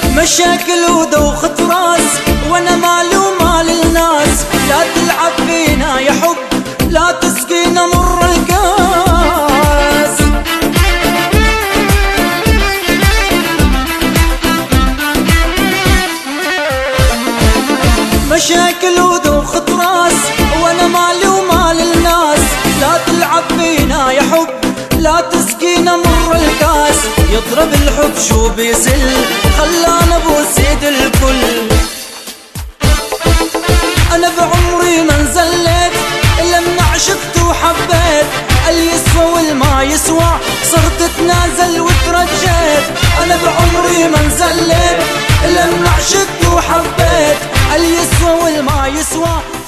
مشاكل ودوخة راس وانا مالي ومال الناس. لا تلعب فينا يا حب، لا تسقينا مر الكاس. مشاكل ودوخة راس وانا مالي ومال الناس. لا تلعب فينا يا حب، لا تسقينا مر الكاس. يضرب الحب شو بيسل، خلانا بوس ايد الكل. انا بعمري ما نزلت الا من عشقت وحبيت. اللي يسوى والما يسوى صرت اتنازل وترجيت. انا بعمري ما نزلت الا من عشقت وحبيت. اللي يسوى والما يسوى